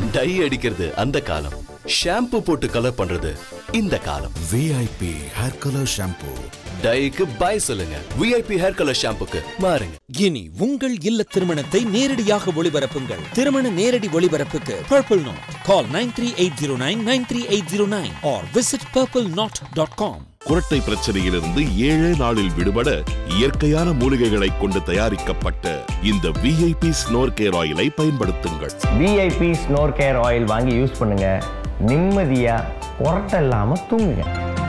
Tie அடிக்கிறது அந்த காலம், ஷாம்பு போட்டு கலர் பண்றது இந்த காலம். VIP hair colour shampoo. டைக்கு பை சொல்லுங்க, விஐபி ஹேர் கலர் ஷாம்புக்கு மாறுங்க. இனி உங்கள் இல்ல திருமணத்தை நேரடியாக ஒளிபரப்புங்கள். திருமண நேரடி ஒளிபரப்புக்கு Purple Knot. Call 9380993809 or visit purpleknot.com. குரட்டை பிரச்சனையிலிருந்து 7 நாளில் விடுபட இயற்கையான மூலிகைகளை கொண்டு தயாரிக்கப்பட்ட இந்த விஐபி ஸ்னோர் கேர் ஆயிலை பயன்படுத்துங்கள். விஐபி ஸ்னோர் கேர் ஆயில் வாங்கி யூஸ் பண்ணுங்க. நிம்மதியா குரட்டை இல்லாம தூங்குங்க.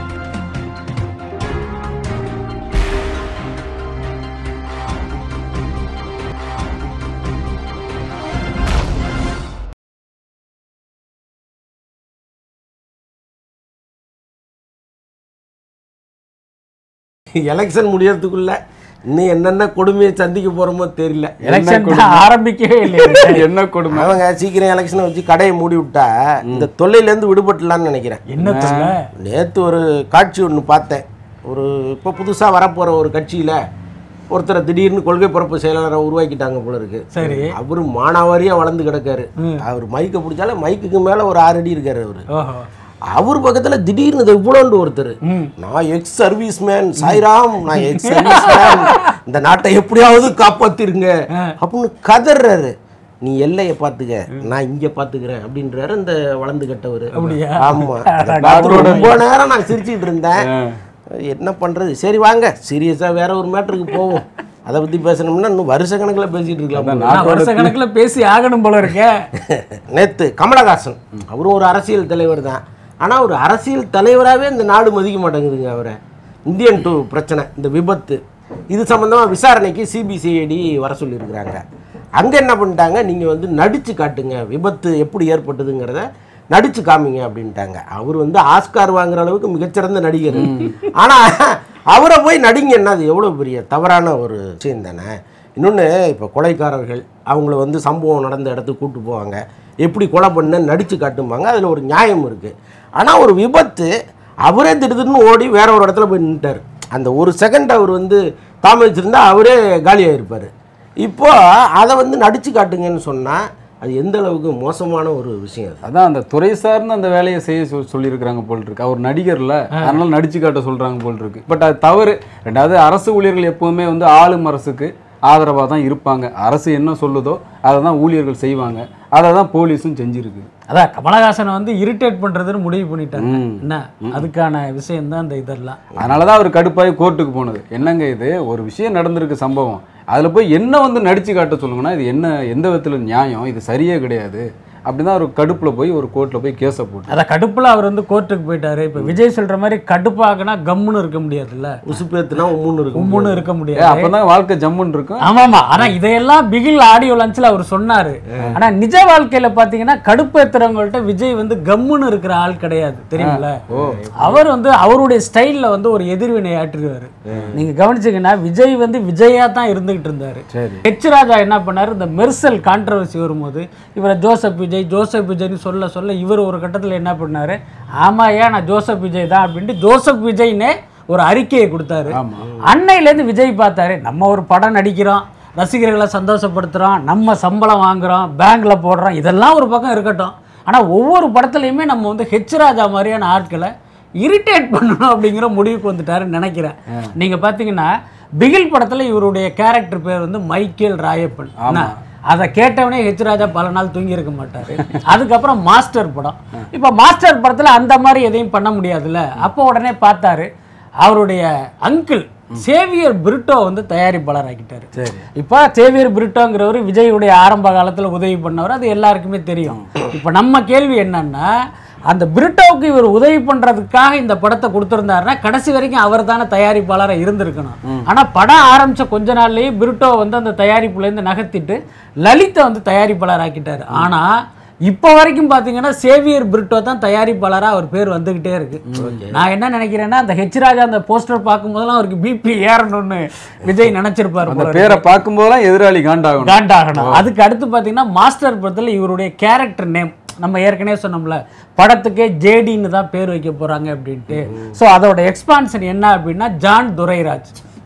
எலெக்ஷன் முடியறதுக்குள்ள இன்னும் என்னென்ன கொடுமையை சந்திக்க போறோமோ தெரியல. எலெக்ஷன் ஆரம்பிக்கவே இல்லை. என்ன கொடுமை? அவங்க சீக்கிரம் எலெக்ஷனை வச்சு கடையை மூடி விட்டா இந்த தொல்லையிலேருந்து விடுபட்டுலான்னு நினைக்கிறேன். என்ன தொல்லை? நேற்று ஒரு காட்சி ஒன்று பார்த்தேன். ஒரு இப்போ புதுசாக வரப்போகிற ஒரு கட்சியில் ஒருத்தரை திடீர்னு கொள்கை பரப்பு செயலாளரை உருவாக்கிட்டாங்க போல இருக்கு. சரி, அவரு மானாவாரியாக வளர்ந்து கிடக்காரு. அவர் மைக்கை பிடிச்சாலும் மைக்குக்கு மேலே ஒரு 6 அடி இருக்காரு அவரு. அவர் பக்கத்துல திடீர்னு இவ்வளோண்டு ஒருத்தர், நான் எக்ஸ் சர்வீஸ் மேன் சாய்ராம், நான் எக்ஸ் சர்வீஸ் மேன், இந்த நாட்டை எப்படியாவது காப்பாத்திருங்க அப்படின்னு கதறாரு. நீ எல்லையை பாத்துக்க, நான் இங்க பாத்துக்கிறேன் அப்படின்றாரு இந்த வளர்ந்து கட்டவர். ஆமா, ரொம்ப நேரம் நான் சிரிச்சுட்டு இருந்தேன். என்ன பண்றது? சரி வாங்க சீரியஸா வேற ஒரு மேட்டருக்கு போவோம். அதை பத்தி பேசணும்னா இன்னும் வருஷ கணக்கில் பேசிட்டு இருக்கலாம். வருஷ கணக்கில் பேசி ஆகணும் போல இருக்க. நேத்து கமலஹாசன் அவரும் ஒரு அரசியல் தலைவர் தான். ஆனால் ஒரு அரசியல் தலைவராகவே இந்த நாடு மதிக்க மாட்டேங்குதுங்க அவரை. இந்தியன் 2 பிரச்சனை, இந்த விபத்து, இது சம்மந்தமாக விசாரணைக்கு சிபிசிஐடி வர சொல்லியிருக்கிறாங்க. அங்கே என்ன பண்ணிட்டாங்க, நீங்கள் வந்து நடித்து காட்டுங்க, விபத்து எப்படி ஏற்பட்டதுங்கிறத நடித்து காமிங்க அப்படின்ட்டாங்க. அவர் வந்து ஆஸ்கார் வாங்குற அளவுக்கு மிகச்சிறந்த நடிகர். ஆனால் அவரை போய் நடிங்கன்னா அது எவ்வளோ பெரிய தவறான ஒரு விஷயம் தானே. இன்னொன்று, இப்போ கொலைக்காரர்கள் அவங்கள வந்து சம்பவம் நடந்த இடத்துக்கு கூப்பிட்டு போவாங்க, எப்படி கொலை பண்ண நடித்து காட்டும்பாங்க, அதில் ஒரு நியாயம் இருக்குது. ஆனால் ஒரு விபத்து, அவரே திடீர்னு ஓடி வேற ஒரு இடத்துல போய் நின்றுட்டார். அந்த ஒரு செகண்ட் அவர் வந்து தாமதிச்சிருந்தா அவரே காலியாக இருப்பார். இப்போ அதை வந்து நடித்து காட்டுங்கன்னு சொன்னால் அது எந்த அளவுக்கு மோசமான ஒரு விஷயம். அதான் அந்த துறை சார்ந்து அந்த வேலையை செய்ய சொல்லியிருக்கிறாங்க போல் இருக்கு. அவர் நடிகர்ல, அதனால நடிச்சு காட்ட சொல்றாங்க போல் இருக்கு. பட் அது தவறு. ரெண்டாவது, அரசு ஊழியர்கள் எப்பவுமே வந்து ஆளும் அரசுக்கு ஆதரவாக தான் இருப்பாங்க. அரசு என்ன சொல்லுதோ அதை தான் ஊழியர்கள் செய்வாங்க. அதை தான் போலீஸும் செஞ்சிருக்கு. அதான் கமலஹாசனை வந்து இரிட்டேட் பண்றதுன்னு முடிவு பண்ணிட்டாங்க. என்ன அதுக்கான விஷயம் தான் இந்த இதெல்லாம். அதனாலதான் அவர் கடுப்பாகி கோர்ட்டுக்கு போனது. என்னங்க இது ஒரு விஷயம் நடந்திருக்கு சம்பவம், அதுல போய் என்ன வந்து நடிச்சு காட்ட சொல்லுங்கன்னா இது என்ன, எந்த விதத்துல நியாயம், இது சரியே கிடையாது அப்படிதான் ஒரு கடுப்புல போய் ஒரு கோர்ட்ல போய் கேஸை போட்டு, அதான் கடுப்புல அவர் வந்து கோர்ட்டுக்கு போயிட்டாரு. இப்ப விஜய் சொல்ற மாதிரி கடுப்பாகனா கம்முன்னு இருக்க முடியாதுல்ல, உசுப்பேத்துனா உம்முன்னு இருக்க முடியாது. அப்பதான் வாழ்க்கை ஜம்முன்னு இருக்கும். ஆமாமா. ஆனா இதையெல்லாம் பிகில் ஆடியோ லஞ்ச்ல அவர் சொன்னாரு. ஆனா நிஜ வாழ்க்கையில பாத்தீங்கன்னா கடுப்பேத்துறவங்கள்ட்ட விஜய் வந்து கம்முன்னு இருக்கிற ஆள் கிடையாது, தெரியுமில்ல. அவர் வந்து அவருடைய ஸ்டைல்ல வந்து ஒரு எதிர்வினை ஆற்றுவாரு. நீங்க கவனிச்சீங்கன்னா விஜய் வந்து விஜயா தான் இருந்துகிட்டு இருந்தாரு. ஹெச் ராஜா என்ன பண்ணாரு, இந்த மெர்சல் கான்ட்ரவர்சி வரும்போது இவரை ஜோசப் விஜய்னு சொல்ல சொல்ல இவர் ஒரு கட்டத்தில் என்ன பண்ணாரு, ஆமாயா நான் ஜோசப் விஜய் தான் அப்படின்ட்டு ஜோசப் விஜய்னே ஒரு அறிக்கையை கொடுத்தாரு. அன்னையிலேருந்து விஜய் பார்த்தாரு, நம்ம ஒரு படம் நடிக்கிறோம், ரசிகர்களை சந்தோஷப்படுத்துகிறோம், நம்ம சம்பளம் வாங்குகிறோம், பேங்க்கில் போடுறோம், இதெல்லாம் ஒரு பக்கம் இருக்கட்டும். ஆனால் ஒவ்வொரு படத்துலையுமே நம்ம வந்து ஹெச் ராஜா மாதிரியான ஆட்களை இரிட்டேட் பண்ணணும் அப்படிங்கிற முடிவுக்கு வந்துட்டாருன்னு நினைக்கிறேன். நீங்கள் பார்த்தீங்கன்னா பிகில் படத்தில் இவருடைய கேரக்டர் பேர் வந்து மைக்கேல் ராயப்பன். அதை கேட்டவனே ஹெச் ராஜா பல நாள் தூங்கி இருக்க மாட்டாரு. அதுக்கப்புறம் மாஸ்டர் படம், இப்போ மாஸ்டர் படத்தில் அந்த மாதிரி எதையும் பண்ண முடியாதுல்ல. அப்போ உடனே பார்த்தாரு, அவருடைய அங்கிள் சேவியர் பிரிட்டோ வந்து தயாரிப்பாளர் ஆக்கிட்டாரு. இப்போ சேவியர் பிரிட்டோங்கிறவர் விஜயுடைய ஆரம்ப காலத்தில் உதவி பண்ணவர், அது எல்லாருக்குமே தெரியும். இப்போ நம்ம கேள்வி என்னன்னா, அந்த பிரிட்டோவுக்கு இவர் உதவி பண்றதுக்காக இந்த படத்தை கொடுத்திருந்தாருன்னா கடைசி வரைக்கும் அவர் தானே தயாரிப்பாளராக இருந்திருக்கணும். ஆனா படம் ஆரம்பிச்ச கொஞ்ச நாள்லயே பிரிட்டோ வந்து அந்த தயாரிப்புல இருந்து நகர்த்திட்டு லலித்தை வந்து தயாரிப்பாளர் ஆக்கிட்டாரு. ஆனா இப்போ வரைக்கும் பாத்தீங்கன்னா சேவியர் பிரிட்டோ தான் தயாரிப்பாளராக அவர் பேர் வந்துகிட்டே இருக்கு. நான் என்ன நினைக்கிறேன்னா, அந்த ஹெச் ராஜா அந்த போஸ்டர் பார்க்கும்போதெல்லாம் அவருக்கு பிபி ஏறணும்னு விஜய் நினைச்சிருப்பாரு. அந்த பேரை பார்க்கும்போதெல்லாம் எதிராளி காண்டாகணும். அதுக்கு அடுத்து பாத்தீங்கன்னா மாஸ்டர் படத்துல இவருடைய கேரக்டர் நேம் நம்ம ஏற்கனவே சொன்னோம்ல, படத்துக்கே ஜேடின்னு தான் பேர் வைக்க போறாங்க அப்படின்ட்டு. ஸோ அதோட எக்ஸ்பான்ஷன் என்ன அப்படின்னா ஜான் துரைராஜ்.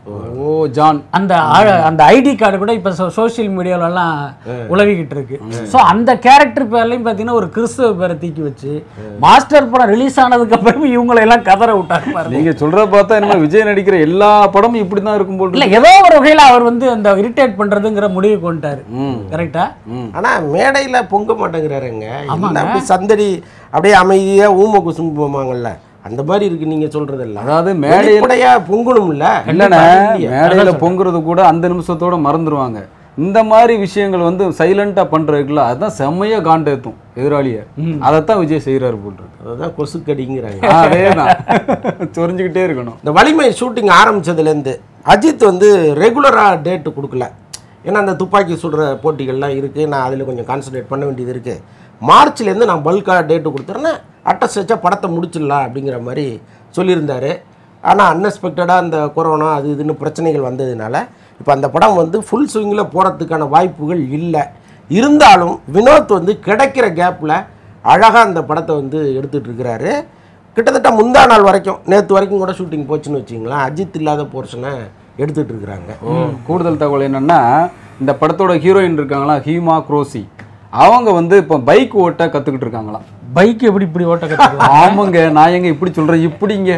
ஓ ஜான் அந்த ஐடி கார்டு கூட இப்ப சோசியல் மீடியால எல்லாம் உலவிக்கிட்டு இருக்கு. சோ அந்த கேரக்டர் பேர்லயும் பாத்தீங்கன்னா ஒரு கிறிஸ்துவ பேரை தூக்கி வச்சு மாஸ்டர் படம் ரிலீஸ் ஆனதுக்கு அப்புறம் இவங்களை எல்லாம் கதற விட்டாரு பாருங்க. நீங்க சொல்ற பார்த்தா என்ன விஜய் நடிக்கிற எல்லா படமும் இப்படிதான் இருக்கும் போல. இல்ல ஏதோ ஒரு வகையில அவர் வந்து அந்த இரிட்டேட் பண்றதுங்கிற முடிவு கொண்டாரு. கரெக்டா? ஆனா மேடையில பொங்க மாட்டேங்கிறாருங்க. அப்படி சந்தடி அப்படியே அமைதியா ஊம குசும்பு போமாங்கல்ல, அந்த மாதிரி இருக்கு நீங்க சொல்றது எல்லாம். அதாவது மேடையா பொங்கணும்ல. இல்லைன்னா மேடையில பொங்குறது கூட அந்த நிமிஷத்தோட மறந்துடுவாங்க. இந்த மாதிரி விஷயங்கள் வந்து சைலண்டா பண்றதுக்குள்ள அதுதான் செம்மையா காண்டேத்தும் எதிராளிய. அதைத்தான் விஜய் செய்யறாரு போல். அதுதான் கொசுக்கடிங்கிறாங்க. அதேதான் சொரிஞ்சுக்கிட்டே இருக்கணும். இந்த வலிமை ஷூட்டிங் ஆரம்பிச்சதுலேருந்து அஜித் வந்து ரெகுலரா டேட்டு கொடுக்கல. ஏன்னா அந்த துப்பாக்கி சுடுற போட்டிகள்லாம் இருக்குது, நான் அதில் கொஞ்சம் கான்சன்ட்ரேட் பண்ண வேண்டியது இருக்குது. மார்ச்லேருந்து நான் பல்காக டேட்டு கொடுத்துறேன்னா அட்டஸ்ட் வச்சா படத்தை முடிச்சிடலாம் அப்படிங்கிற மாதிரி சொல்லியிருந்தார். ஆனால் அன்எக்ஸ்பெக்டடாக அந்த கொரோனா அது இதுன்னு பிரச்சனைகள் வந்ததுனால இப்போ அந்த படம் வந்து ஃபுல் ஸ்விங்கில் போகிறதுக்கான வாய்ப்புகள் இல்லை. இருந்தாலும் வினோத் வந்து கிடைக்கிற கேப்பில் அழகாக அந்த படத்தை வந்து எடுத்துகிட்டு இருக்கிறாரு. கிட்டத்தட்ட முந்தா நாள் வரைக்கும், நேற்று வரைக்கும் கூட ஷூட்டிங் போச்சுன்னு வச்சிங்களேன், அஜித் இல்லாத போர்ஷனை எடுத்துகிட்டு இருக்கிறாங்க. கூடுதல் தகவல் என்னென்னா, இந்த படத்தோட ஹீரோயின் இருக்காங்களா ஹீமா குரோசி, அவங்க வந்து இப்போ பைக் ஓட்ட கற்றுக்கிட்டு இருக்காங்களாம். பைக் எப்படி இப்படி ஓட்ட கற்றுக்கலாம்? ஆமாங்க, நான் எங்க இப்படி சொல்கிறேன், இப்படிங்க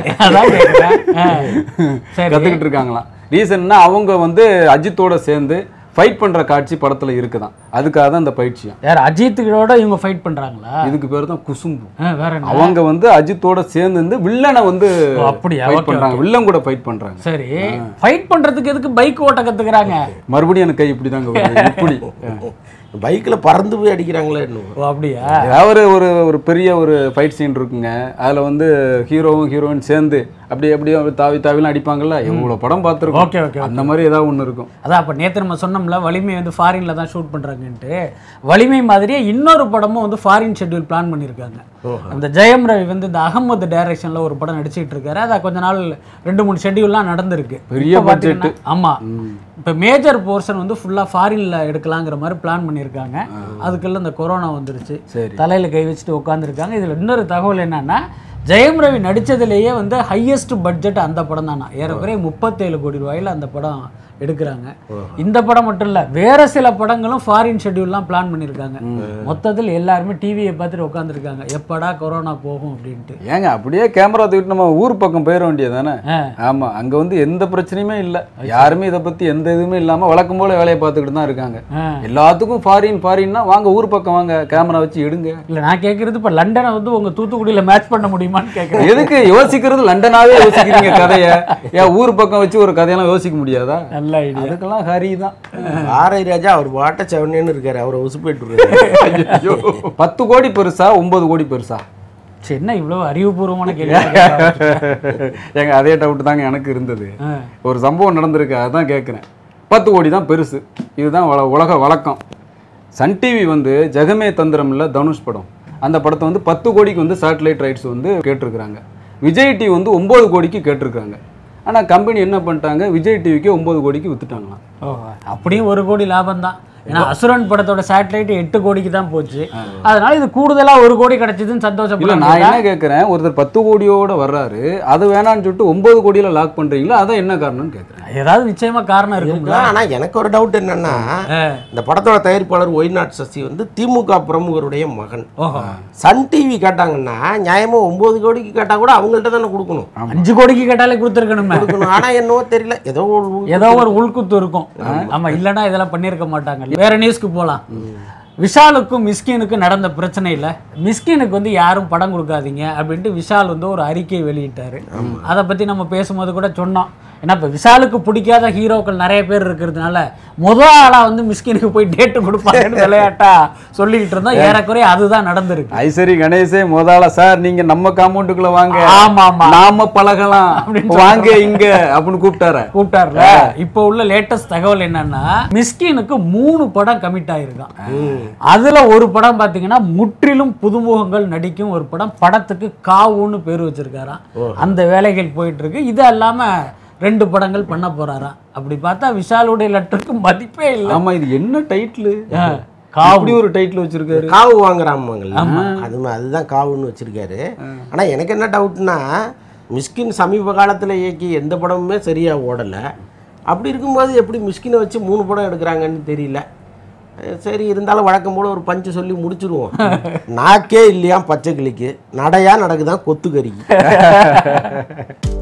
கற்றுக்கிட்டு இருக்காங்களாம். ரீசன்னா அவங்க வந்து அஜித்தோட சேர்ந்து ஃபைட் பண்ற காட்சி படத்துல இருக்குதான். அதுக்காக தான் இந்த பயிற்சியா. யார் அஜித்தோட இவங்க ஃபைட் பண்றாங்களா? இதுக்கு பேர் தான் குசும்பு. வேற என்ன? அவங்க வந்து அஜித்தோட சேர்ந்து வில்லனை வந்து அப்படியே ஃபைட் பண்றாங்க, வில்லன் கூட ஃபைட் பண்றாங்க. சரி, ஃபைட் பண்றதுக்கு எதுக்கு பைக் ஓட்ட கத்துக்கறாங்க? மறுபடியும் எனக்கு கை இப்படி தாங்க வருது. இப்படி பைக்ல பறந்து போய் அடிக்கிறாங்களே இன்னும். அப்படியா? ஏதாவது ஒரு பெரிய ஒரு ஃபைட் சீன் இருக்குங்க, அதுல வந்து ஹீரோவும் ஹீரோயின் சேர்ந்து அப்படியே தாவிலாம் அடிப்பாங்கல்ல, எவ்வளவு படம் பார்த்துருக்கோம். ஓகே ஓகே, அந்த மாதிரி ஏதாவது ஒன்று இருக்கும். அதான் அப்போ நேற்று நம்ம சொன்னோம்ல, வலிமை வந்து ஃபாரின்ல தான் ஷூட் பண்றாங்கன்ட்டு. வலிமை மாதிரியே இன்னொரு படமும் வந்து ஃபாரின் ஷெட்யூல் பிளான் பண்ணியிருக்காங்க. அந்த ஜெயம் ரவி வந்து இந்த அகமது டைரக்ஷன்ல ஒரு படம் நடிச்சிட்டு இருக்காரு. அதை கொஞ்ச நாள் 2-3 ஷெட்யூல்லாம் நடந்திருக்கு. பெரிய பட்ஜெட். ஆமா, இப்போ மேஜர் போர்ஷன் வந்து ஃபுல்லா ஃபாரின்ல எடுக்கலாங்கிற மாதிரி பிளான் பண்ணியிருக்காங்க. அதுக்குள்ள இந்த கொரோனா வந்துருச்சு, தலையில கை வச்சுட்டு உட்காந்துருக்காங்க. இதுல இன்னொரு தகவல் என்னன்னா, ஜெயம் ரவி நடித்ததுலேயே வந்து ஹையஸ்ட் பட்ஜெட் அந்த படம் தானா. ஏறக்குறைய 37 கோடி ரூபாயில் அந்த படம் எடுக்கிறாங்க. இந்த படம் மட்டும் இல்லை, வேற சில படங்களும் ஃபாரின் ஷெட்யூல்லாம் பிளான் பண்ணியிருக்காங்க. மொத்தத்தில் எல்லாருமே டிவியை பார்த்துட்டு உட்காந்துருக்காங்க, எப்படா கொரோனா போகும் அப்படின்ட்டு. ஏங்க அப்படியே கேமரா தூக்கிட்டு நம்ம ஊர் பக்கம் போயிட வேண்டியது தானே? ஆமாம், அங்கே வந்து எந்த பிரச்சனையுமே இல்லை, யாருமே இதை பற்றி எந்த இதுவுமே இல்லாமல் வழக்கம் போல வேலையை பார்த்துக்கிட்டு தான் இருக்காங்க. எல்லாத்துக்கும் ஃபாரின்னா வாங்க ஊர் பக்கம் வாங்க, கேமரா வச்சு எடுங்க. இல்லை, நான் கேட்குறது இப்போ லண்டனை வந்து உங்கள் தூத்துக்குடியில் மேட்ச் பண்ண முடியுமான்னு கேட்குறேன். எதுக்கு யோசிக்கிறது? லண்டனாவே யோசிக்கிறீங்க கதையை, ஏன் ஊர் பக்கம் வச்சு ஒரு கதையெல்லாம் யோசிக்க முடியாதா? அதுக்கெல்லாம் ஹரி தான். ஆரை ராஜா அவர் வாட்ட செவனேன்னு இருக்காரு, அவரை உசுப்பேட்டு 10 கோடி பெருசா 9 கோடி பெருசா? என்ன இவ்வளவு அறிவுபூர்வமான கேள்வி? எங்க அதே டவுட் தாங்க எனக்கு இருந்தது. ஒரு சம்பவம் நடந்திருக்கு, அதான் கேட்குறேன். 10 கோடி தான் பெருசு, இதுதான் உலக வழக்கம். சன் டிவி வந்து ஜெகமே தந்திரம் இல்லை தனுஷ் படம், அந்த படத்தை வந்து 10 கோடிக்கு வந்து சேட்டலைட் ரைட்ஸ் வந்து கேட்டிருக்கிறாங்க. விஜய் டிவி வந்து 9 கோடிக்கு கேட்டிருக்காங்க. ஆனால் கம்பெனி என்ன பண்ணிட்டாங்க, விஜய் டிவிக்கு 9 கோடிக்கு வித்துட்டாங்களாம். அப்படியும் 1 கோடி லாபம் தான். ஏன்னா அசுரன் படத்தோட சேட்டலைட் 8 கோடிக்கு தான் போச்சு. அதனால இது கூடுதலா 1 கோடி கிடைச்சதுன்னு சந்தோஷம். இல்லை, நான் என்ன கேட்குறேன், ஒருத்தர் 10 கோடியோட வர்றாரு, அது வேணான்னு சொல்லிட்டு 9 கோடியில லாக் பண்றீங்களா? அதான் என்ன காரணம்னு கேட்குறேன். ஏதாவது நிச்சயமா காரணம் இருக்குங்களா? ஆனா எனக்கு ஒரு டவுட் என்னன்னா, இந்த படத்தோட தயாரிப்பாளர் ஒய்நாட் சசி வந்து திமுக பிரமுகருடைய மகன். சன் டிவி கேட்டாங்கன்னா நியாயமா 9 கோடிக்கு கேட்டா கூட அவங்கள்ட்ட தானே கொடுக்கணும். 5 கோடிக்கு கேட்டாலே கொடுத்துருக்கணும். ஆனா என்னவோ தெரியல, ஏதோ ஒரு உள்குத்து இருக்கும். ஆமா, இல்லைன்னா இதெல்லாம் பண்ணியிருக்க மாட்டாங்க. வேற நியூஸ்க்கு போலாம். விஷாலுக்கும் மிஸ்கினுக்கும் நடந்த பிரச்சனையில் மிஸ்கினுக்கு வந்து யாரும் படம் கொடுக்காதீங்க அப்படின்ட்டு விஷால் வந்து ஒரு அறிக்கையை வெளியிட்டாரு. அதை பற்றி நம்ம பேசும்போது கூட சொன்னோம். ஏன்னா இப்போ விஷாலுக்கு பிடிக்காத ஹீரோக்கள் நிறைய பேர் இருக்கிறதுனால முதல் ஆளாக வந்து மிஸ்கினுக்கு போய் டேட்டு கொடுப்பாங்கன்னு விளையாட்டா சொல்லிக்கிட்டு இருந்தோம். ஏறக்குறைய அதுதான் நடந்திருக்கு. ஐசரி கணேசே முதல்ல சார் நீங்க நம்ம காம்பவுண்டுக்குள்ள வாங்க, ஆமா ஆமா நாம பழகலாம் அப்படின்னு வாங்க இங்க அப்படின்னு கூப்பிட்டாருல. இப்போ உள்ள லேட்டஸ்ட் தகவல் என்னன்னா, மிஸ்கினுக்கு 3 படம் கமிட் ஆயிருக்கான். அதுல ஒரு படம் பாத்தீங்கன்னா முற்றிலும் புதுமுகங்கள் நடிக்கும் ஒரு படம், படத்துக்கு காவுன்னு பேர் வச்சிருக்காராம். அந்த வேலைகள் போயிட்டு இருக்கு. இது இல்லாம 2 படங்கள் பண்ண போறாராம். அப்படி பார்த்தா விஷாலுடைய லெட்டருக்கு மதிப்பே இல்லை. ஆமா, இது என்ன டைட்டில்? காவடி ஒரு டைட்டில் வச்சிருக்காரு, காவு வாங்குறாங்க. அதுதான் காவுன்னு வச்சிருக்காரு. ஆனா எனக்கு என்ன டவுட்னா, மிஸ்கின் சமீப காலத்துல இயக்கி எந்த படமுமே சரியா ஓடல. அப்படி இருக்கும்போது எப்படி மிஷ்கினை வச்சு 3 படம் எடுக்கிறாங்கன்னு தெரியல. சரி, இருந்தாலும் வழக்கம் போல ஒரு பஞ்சு சொல்லி முடிச்சிருவோம். நாக்கே இல்லையா பச்சை கிளிக்கு, நடையா நடக்குதான் கொத்துக்கறிக்கு.